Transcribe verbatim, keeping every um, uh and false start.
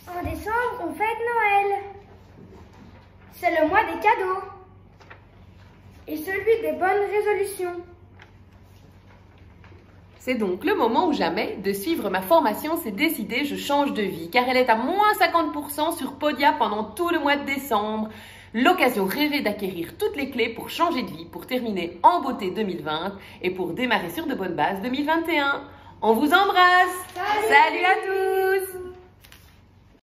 En décembre, on fête Noël. C'est le mois des cadeaux. Et celui des bonnes résolutions. C'est donc le moment ou jamais de suivre ma formation C'est décidé, je change de vie, car elle est à moins cinquante pour cent sur Podia pendant tout le mois de décembre. L'occasion rêvée d'acquérir toutes les clés pour changer de vie, pour terminer en beauté deux mille vingt et pour démarrer sur de bonnes bases deux mille vingt et un. On vous embrasse. Salut, Salut à tous.